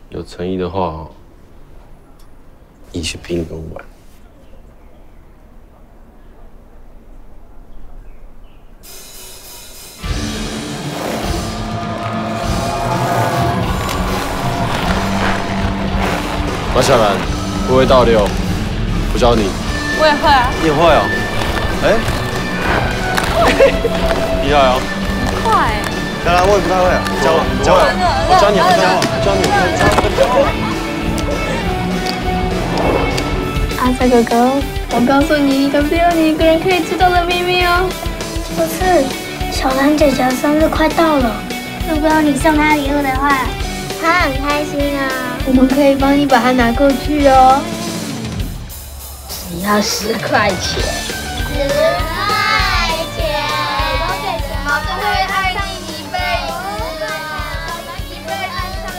有诚意的话，一起拼个碗。马小兰，不会倒流，我教你。 我也会啊。 你也会哦？哎，厉害哦！ 快。 小兰，我也不太会啊，教我， 教我，我教你，我教你， 阿萨哥哥，我告诉你一个只有你一个人可以知道的秘密哦。 就是小兰姐姐生日快到了，如果你送她礼物的话，她很开心啊。 我们可以帮你把它拿过去哦。 只要10块钱。10块钱，妈都会爱你一辈子啊，一辈子。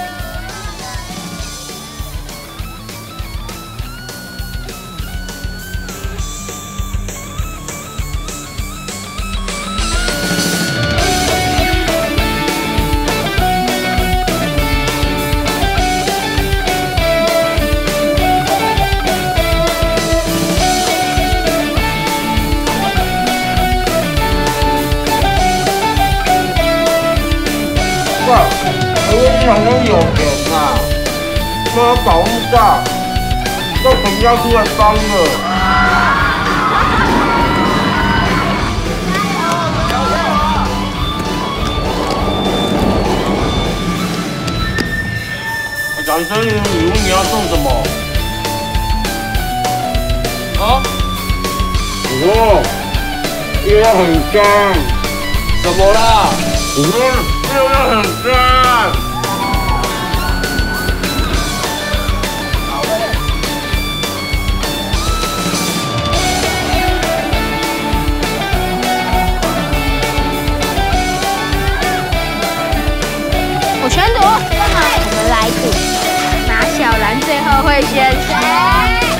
我想要有钱啊，都要保护到，都全家出来帮了。讲生日礼物你要送什么？啊？哦，月亮很脏。 怎么啦？ 月亮很脏。 我全赌，我们来赌，马小兰最后会选谁？